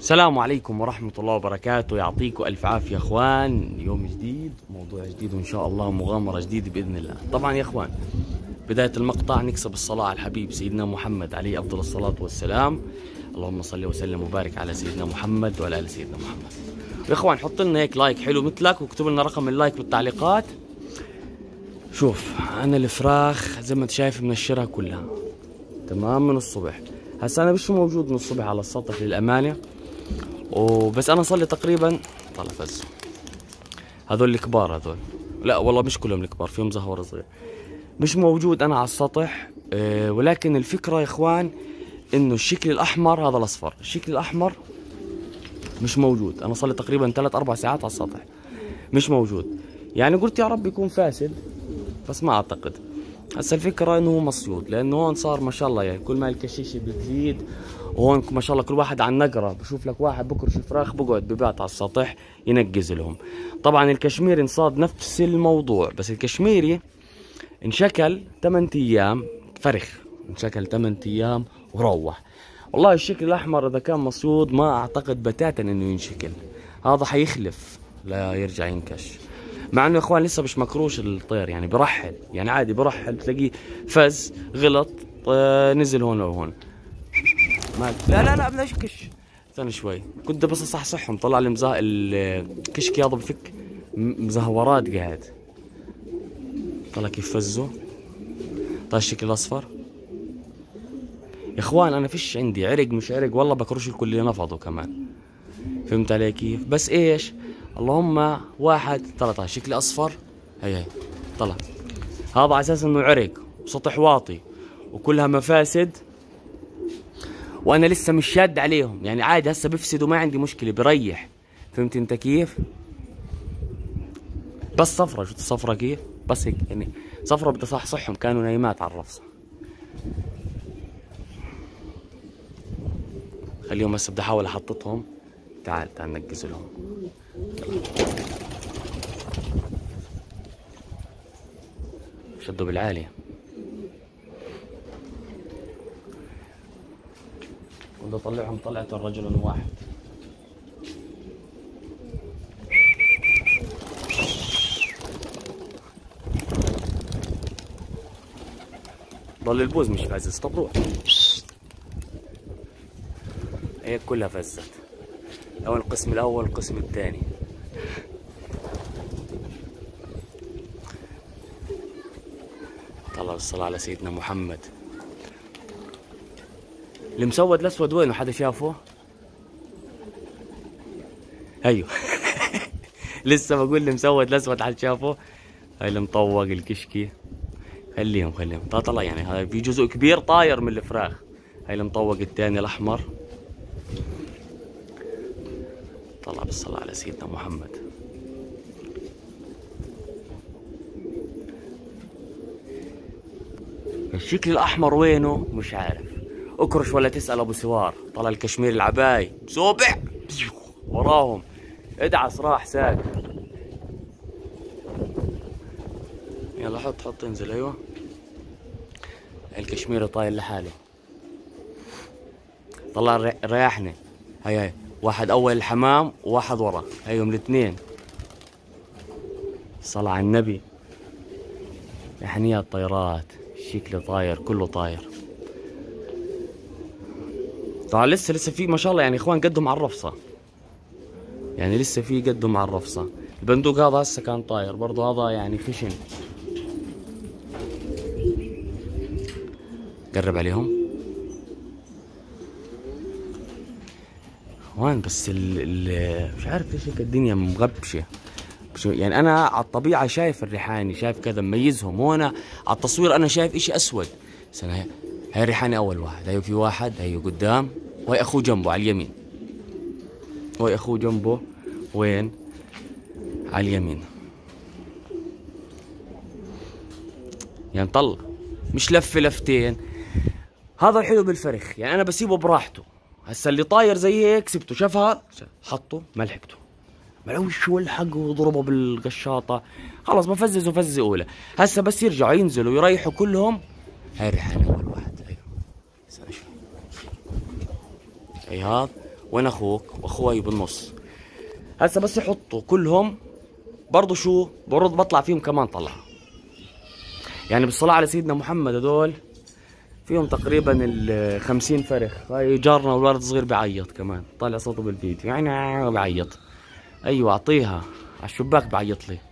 السلام عليكم ورحمة الله وبركاته. يعطيكم ألف عافية أخوان. يوم جديد، موضوع جديد، وإن شاء الله مغامرة جديدة بإذن الله. طبعا يا أخوان، بداية المقطع نكسب الصلاة على الحبيب سيدنا محمد عليه أفضل الصلاة والسلام. اللهم صل وسلم وبارك على سيدنا محمد وعلى آل سيدنا محمد. يا أخوان حط لنا هيك لايك حلو مثلك، واكتب لنا رقم اللايك بالتعليقات. شوف أنا الفراخ زي ما أنت شايف منشرها كلها تمام من الصبح. هسا أنا مش موجود من الصبح على السطح للأمانة، وبس انا صار لي تقريبا طلع فز. هذول الكبار هذول، لا والله مش كلهم الكبار، فيهم زهور صغير. مش موجود انا على السطح، ولكن الفكره يا اخوان انه الشكل الاحمر هذا الاصفر، الشكل الاحمر مش موجود. انا صار لي تقريبا 3-4 ساعات على السطح مش موجود. يعني قلت يا رب يكون فاسد، بس ما اعتقد. هسا الفكره انه هو مصيود، لانه هون صار ما شاء الله يعني كل ما الكشيشه بتزيد، وهون ما شاء الله كل واحد على النقره. بشوف لك واحد بكرش فراخ بقعد ببات على السطح ينقز لهم. طبعا الكشميري انصاد نفس الموضوع، بس الكشميري انشكل 8 ايام فرخ، انشكل 8 ايام وروح. والله الشكل الاحمر اذا كان مصيود ما اعتقد بتاتا انه ينشكل، هذا حيخلف لا يرجع ينكش. مع انه يا اخوان لسه مش مكروش الطير، يعني برحل، يعني عادي برحل، بتلاقيه فز غلط نزل هون وهون. لا بدناش كش. استنى شوي، كنت بس اصحصحهم. طلع لي الكشك هذا بفك مزهورات قاعد. طلع كيف فزوا. طلع الشكل الاصفر. يا اخوان انا فيش عندي عرق مش عرق، والله بكرش الكل اللي نفضوا كمان. فهمت علي كيف؟ بس ايش؟ اللهم واحد طلع شكل اصفر. هي طلع هذا على اساس انه عرق وسطح واطي وكلها مفاسد، وانا لسه مش شاد عليهم. يعني عادي هسه بفسد وما عندي مشكله، بريح. فهمت انت كيف؟ بس صفرة، شفت الصفرة كيف؟ بس هيك يعني صفرة بدي اصحصحهم، كانوا نايمات على الرفصة. خليهم هسه بدي احاول احطتهم. تعال ننقز لهم. شدوا بالعالي. بدي اطلعهم طلعة الرجل واحد. ضل البوز مش فازز. طب روح. هيك كلها فزت، او القسم الاول القسم الثاني. طلع بالصلاة على سيدنا محمد. المسود الاسود وينه؟ حدا شافه؟ ايوه لسه بقول المسود الاسود حد شافه؟ هاي المطوق الكشكي. خليهم طلع يعني هذا في جزء كبير طاير من الفراخ. هاي المطوق الثاني الاحمر. طلع بالصلاة على سيدنا محمد. الشكل الاحمر وينه؟ مش عارف. اكرش ولا تسأل ابو سوار. طلع الكشميري العباي سوبع وراهم، ادعس راح ساق. يلا حط انزل. ايوه الكشميري طاير لحاله. طلع ريحني. هاي واحد اول الحمام وواحد ورا، هيهم الاثنين. صلاة على النبي. ريحانيات طيرات، الشكل طاير كله طاير. طبعا لسه في ما شاء الله يعني اخوان قدهم على الرفصة، يعني لسه في قدهم على الرفصة. البندوق هذا هسه كان طاير برضه، هذا يعني خشن. قرب عليهم اخوان. بس مش عارف ليش هيك الدنيا مغبشة. يعني انا على الطبيعة شايف الريحاني، شايف كذا مميزهم. هون على التصوير انا شايف اشي اسود. هاي الريحاني اول واحد. هي في واحد هي قدام، وهي اخوه جنبه على اليمين. وهي اخوه جنبه وين؟ على اليمين. يعني طلع مش لفة لفتين. هذا الحلو بالفرخ، يعني انا بسيبه براحته. هسا اللي طاير زي هيك سبته، شافها حطه ما لحقته، ملوش والحق وضربه بالقشاطة. خلص بفزز وفزة اولى. هسا بس يرجعوا ينزلوا يريحوا كلهم. هاي الريحانة اول واحد. ايوه استنى شوي. اي هذا وين اخوك واخوي بالنص. هسه بس يحطوا كلهم برضو شو برضو بطلع فيهم كمان طلعه. يعني بالصلاة على سيدنا محمد هدول فيهم تقريبا 50 فرخ. هاي جارنا والولد الصغير بيعيط كمان، طالع صوته بالفيديو يعني بيعيط. ايوه اعطيها على الشباك بعيط لي.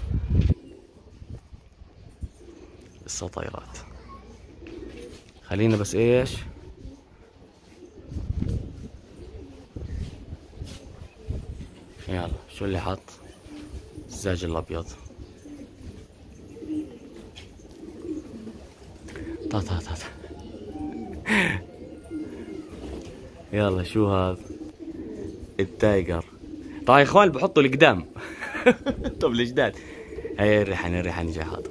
لسه طايرات. خلينا بس ايش يلا شو اللي حط الزاج الابيض. تا تا تا تا. يلا شو هذا التايجر. طبعا يا اخوان بحطوا القدام. طب الجداد. هي الريحان جاي حاطط.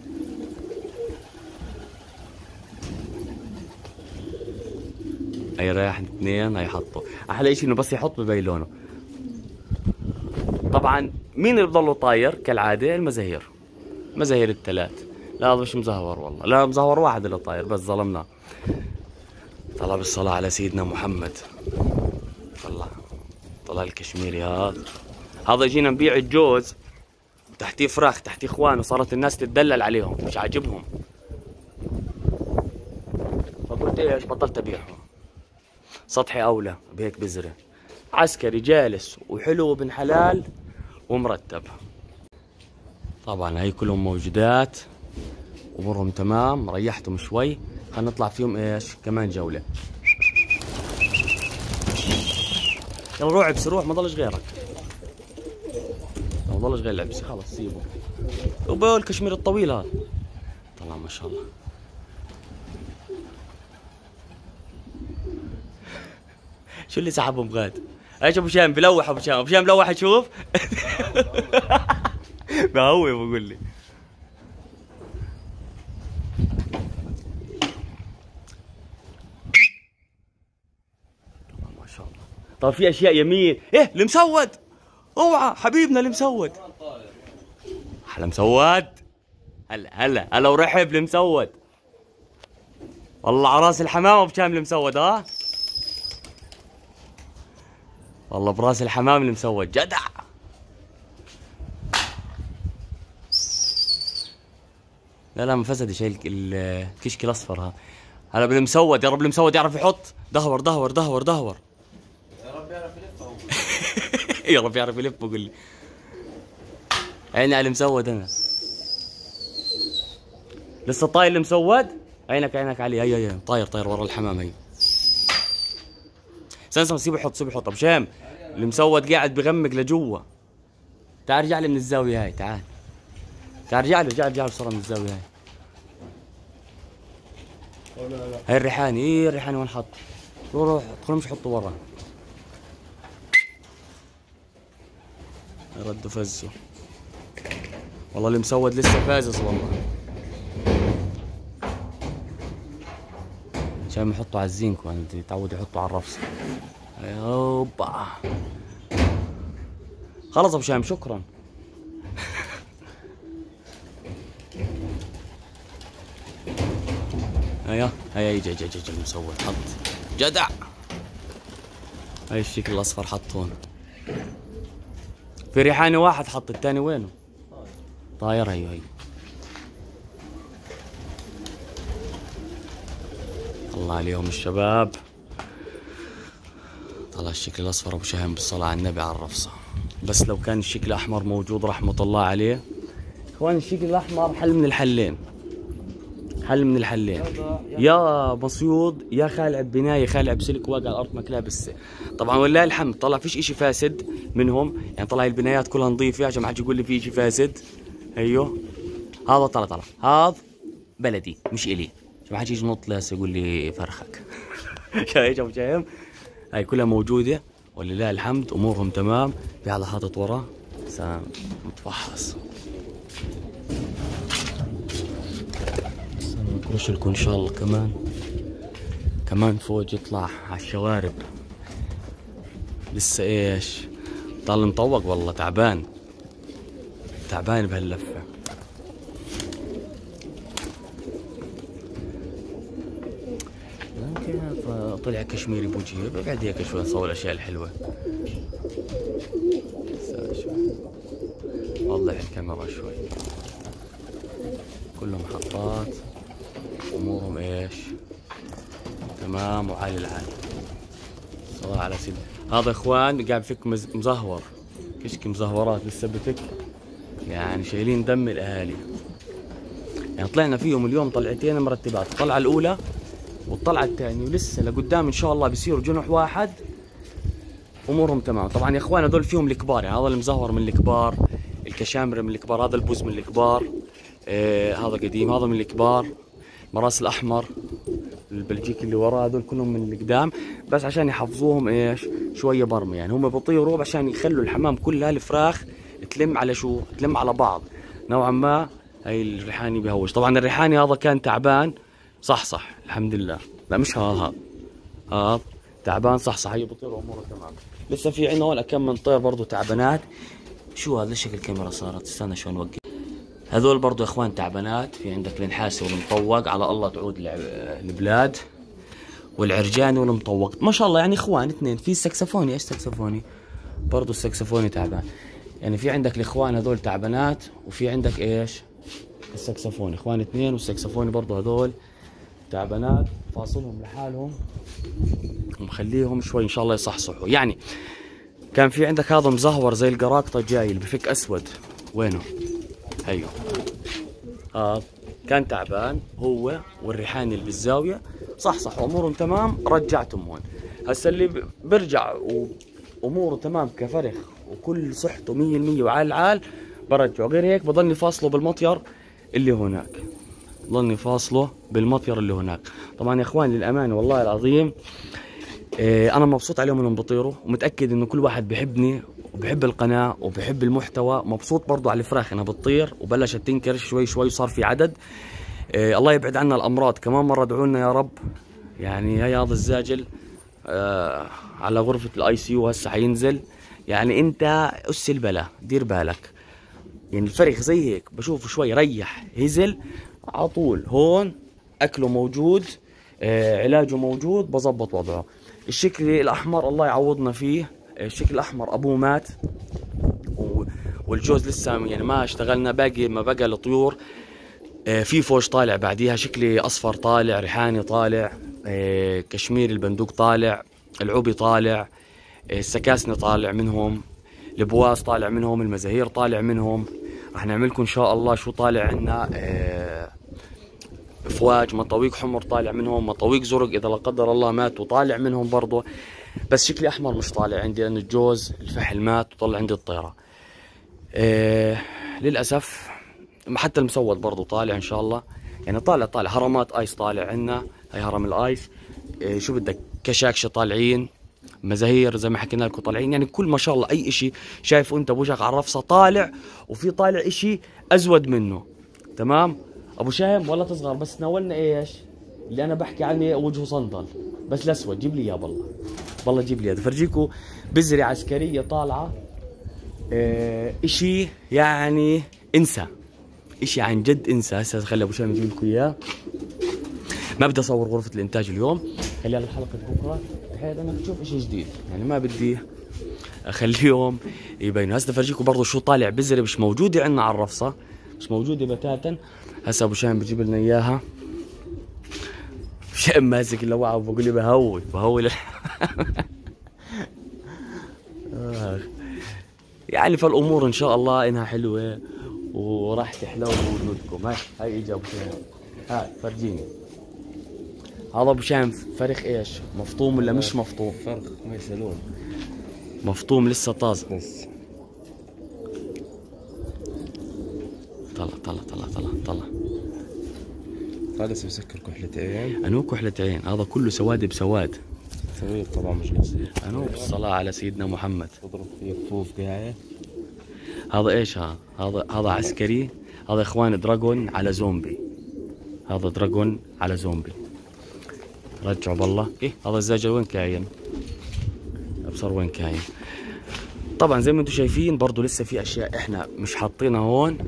هي ريحان اثنين هي حطوا. احلى اشي انه بس يحط ببين لونه. طبعا مين اللي بضله طاير كالعاده؟ المزاهير. مزاهير الثلاث. لا مش مزهور والله، لا مزهور واحد اللي طاير بس ظلمناه. طلع بالصلاة على سيدنا محمد. طلع الكشميري هذا جينا نبيع الجوز تحتيه فراخ تحتيه اخوان، وصارت الناس تتدلل عليهم مش عاجبهم، فقلت ايش بطلت ابيعهم. سطحي اولى بهيك بزره. عسكري جالس وحلو وابن حلال ومرتب. طبعا هي كلهم موجودات امورهم تمام. ريحتهم شوي، خلينا نطلع فيهم ايش كمان جوله. يلا روح عبسي روح، ما ضلش غيرك، ما ضلش غير العبسي خلص سيبه. وبول الكشمير الطويل هذا طلع ما شاء الله. شو اللي سحبهم غاد؟ ايش ابو شام بلوح، ابو شام بلوح اشوف. بهوي بقول لي. ما شاء الله. طب في اشياء يمين. ايه المسود، اوعى حبيبنا المسود. احلى مسود. هلا ورحب المسود. والله على راس الحمام ابو شام المسود. والله براس الحمام المسود جدع. لا ما فسد شيء الكشك الاصفر هذا. هلا بالمسود. يا رب المسود يعرف يحط. دهور. يا رب يعرف يلف هو. يا رب يعرف يلف بقول لي. عيني على المسود انا. لسه طاير المسود. عينك عليه. هي طاير ورا الحمام. هي سنسم. سيبه يحط ابو شام. المسود قاعد بغمق لجوا. تعال ارجع لي من الزاويه هاي. تعال ارجع له بسرعه من الزاويه هاي. هاي الريحاني وين حط؟ روح ادخل مش حطه ورا. ردوا فزوا. والله المسود لسه فازز والله. عشان يحطوا على الزينكو، يعني يتعود يحطوا على الرفص. يوبا خلص ابو شام شكرا. هيا جاي المسود حط جدع. هاي الشكل الاصفر حط هون. في ريحاني واحد حط، الثاني وينه؟ طاير. هي الله عليهم الشباب. طلع الشكل الاصفر ابو شهم بالصلاة على النبي على الرفصة. بس لو كان الشكل الاحمر موجود رحمة الله عليه. اخوان الشكل الاحمر حل من الحلين. يا مصيود يا خالع بنايه، خالع بسلك واقع على الارض ماكلها بس. طبعا ولله الحمد طلع فيش اشي فاسد منهم، يعني طلع البنايات كلها نظيفه عشان ما حد يقول لي في اشي فاسد. هذا طلع هذا بلدي مش الي، عشان ما حد يجي ينط لي يقول لي فرخك. شايف هاي كلها موجوده ولله الحمد امورهم تمام. في هذا حاطط ورا متفحص. نكرش لكم ان شاء الله كمان فوق يطلع على الشوارب. لسه ايش ضل مطوق والله. تعبان بهاللفه. كيف طلع كشميري بوجهي. بعد هيك شوي نصور الاشياء الحلوه. وضح الكاميرا شوي. كلهم محطات، امورهم ايش تمام وعالي العالي. صلاة على سيدنا. هذا اخوان قاعد بفك مزهور، كشك مزهورات لسه بفك، يعني شايلين دم الاهالي. يعني طلعنا فيهم اليوم طلعتين مرتبات، الطلعه الاولى والطلعه الثانيه، ولسه لقدام ان شاء الله بيصيروا جنح واحد امورهم تمام. طبعا يا اخوان هذول فيهم الكبار، يعني هذا المزهور من الكبار، الكشامر من الكبار، هذا البوز من الكبار، هذا قديم، هذا من الكبار، مراس الاحمر البلجيكي اللي وراه، هذول كلهم من القدام، بس عشان يحفظوهم ايش شويه برمه. يعني هم بيطيروا عشان يخلوا الحمام كلها الفراخ تلم على شو؟ تلم على بعض نوعا ما. هي الريحاني بهوش. طبعا الريحاني هذا كان تعبان، صح الحمد لله. لا مش هذا تعبان صح هي بطير اموره تمام. لسه في عندنا هون كم من طير برضه تعبانات. شو هذا؟ ليش شكل الكاميرا صارت؟ استنى شو نوقف. هذول برضه يا اخوان تعبانات. في عندك النحاسي والمطوق، على الله تعود البلاد، والعرجاني والمطوق ما شاء الله. يعني اخوان اثنين. في السكسفوني، ايش سكسفوني؟ برضه السكسفوني تعبان. يعني في عندك الاخوان هذول تعبانات، وفي عندك ايش السكسفوني، اخوان اثنين، والسكسفوني برضه هذول تعبانات. فاصلهم لحالهم ومخليهم شوي ان شاء الله يصحصحوا. يعني كان في عندك هذا مزهور زي القراقطه جاي اللي بفك اسود، وينه؟ هيو كان تعبان هو والريحاني اللي بالزاويه، صح امورهم تمام، رجعتهم هون. هسا اللي برجع واموره تمام كفرخ وكل صحته 100% وعال العال برجعه. غير هيك بضلني فاصله بالمطير اللي هناك، ضلني فاصله بالمطير اللي هناك. طبعا يا اخوان للامانه والله العظيم انا مبسوط عليهم انهم بطيروا، ومتاكد انه كل واحد بحبني وبحب القناه وبحب المحتوى. مبسوط برضو على الفراخ انها بتطير وبلشت تنكر شوي وصار في عدد. الله يبعد عنا الامراض. كمان مره ادعوا لنا يا رب. يعني هي هذا الزاجل على غرفه الاي سي يو هسه حينزل. يعني انت اس البلا دير بالك. يعني الفرخ زي هيك بشوفه شوي ريح هزل على طول هون، اكله موجود، علاجه موجود، بظبط وضعه. الشكل الاحمر الله يعوضنا فيه. الشكل الاحمر ابوه مات، والجوز لسه يعني ما اشتغلنا، باقي ما بقى الطيور. في فوج طالع بعديها، شكلي اصفر طالع، ريحاني طالع، كشميري البندوق طالع، العوبي طالع، السكاسني طالع منهم، البواس طالع منهم، المزاهير طالع منهم. راح نعمل لكم ان شاء الله شو طالع عندنا. افواج مطاويق حمر طالع منهم، مطاويق زرق اذا لا قدر الله مات وطالع منهم برضه. بس شكلي احمر مش طالع عندي لان الجوز الفحل مات وطلع عندي الطيره. للاسف. حتى المسود برضه طالع ان شاء الله. يعني طالع هرمات ايس طالع عندنا، هي هرم الايس. شو بدك، كشاكشه طالعين، مزاهير زي ما حكينا لكم طالعين. يعني كل ما شاء الله اي اشي شايفه انت بوجهك على الرفصه طالع، وفي طالع اشي ازود منه. تمام ابو شاهم ولا تصغر، بس ناولنا ايش اللي انا بحكي عنه، وجهه صندل بس الاسود. جيب لي اياه بالله جيب لي اياه. فرجيكم بزري عسكريه طالعه. اشي يعني انسى، اشي عن جد انسى. هسه خلي ابو شاهم يجيب لكم اياه. ما بدي اصور غرفه الانتاج اليوم، خليها لحلقه بكره بحيث انك تشوف اشي جديد. يعني ما بدي اخليهم يبينوا. هسه بفرجيكم برضه شو طالع بزري مش موجوده عندنا على الرفصه، مش موجوده بتاتا. هسه ابو شاهم بجيب لنا اياها. شاهم ماسك اللوعه وبقول لي بهوي يعني فالامور ان شاء الله انها حلوه وراح تحلو بوجودكم. هاي اجى ابو شاهم، هاي فرجيني. هذا ابو شاهم فرخ ايش؟ مفطوم ولا مش مفطوم؟ فرخ ما يسالون. مفطوم لسه طازه. بس طلع هذا بسكر كحلة عين. انو كحلة عين؟ هذا كله سواد بسواد. صغير طبعا مش قصير. انو بالصلاة على سيدنا محمد. تضرب فيه كفوف قاعد. هذا ايش هذا عسكري. هذا اخوان دراجون على زومبي. هذا دراجون على زومبي. رجعوا بالله. هذا الزاجل وين كاين؟ ابصر وين كاين. طبعا زي ما انتم شايفين برضو لسه في اشياء احنا مش حاطينها هون،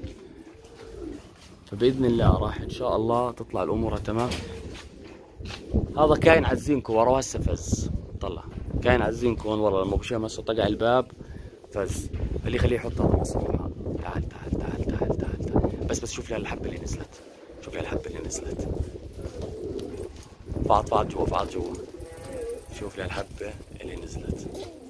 فباذن الله راح ان شاء الله تطلع الامور تمام. هذا كاين عزينكو ورا هسه فز. طلع كاين عزينكو هون ورا لما ابو شام هسه طقع الباب فز. خليه يحط هذا مصروف معه. تعال تعال تعال تعال تعال تعال. بس شوف لي الحبه اللي نزلت. شوف لي الحبه اللي نزلت. فعط جوا فعط جوا. شوف لي الحبه اللي نزلت.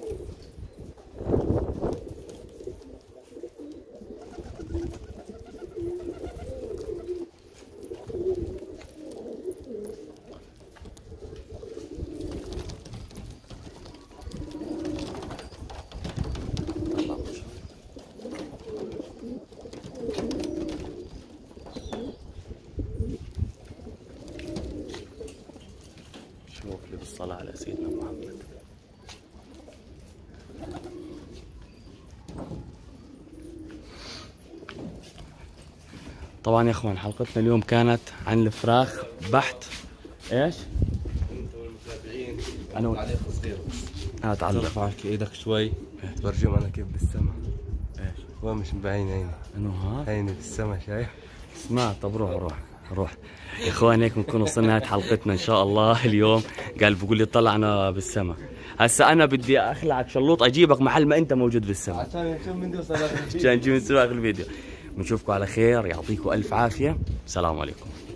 شوف لي بالصلاة على سيدنا محمد. طبعا يا اخوان حلقتنا اليوم كانت عن الفراخ بحت. ايش؟ انتم المتابعين انا عليك صغير تعلق. ترفع ايدك شوي تورجيهم انا كيف بالسما. ايش؟ وين مش مبين عيني؟ انه ها؟ عيني بالسما شايف؟ اسمع طب روح يا اخوان. هيك بنكون وصلنا نهاية حلقتنا ان شاء الله اليوم. قال بقول لي طلعنا بالسما. هسا انا بدي اخلعك شلوط اجيبك محل ما انت موجود بالسما عشان نشوف من دوس عشان نجي نسوي الفيديو. بنشوفكم على خير. يعطيكم الف عافية. السلام عليكم.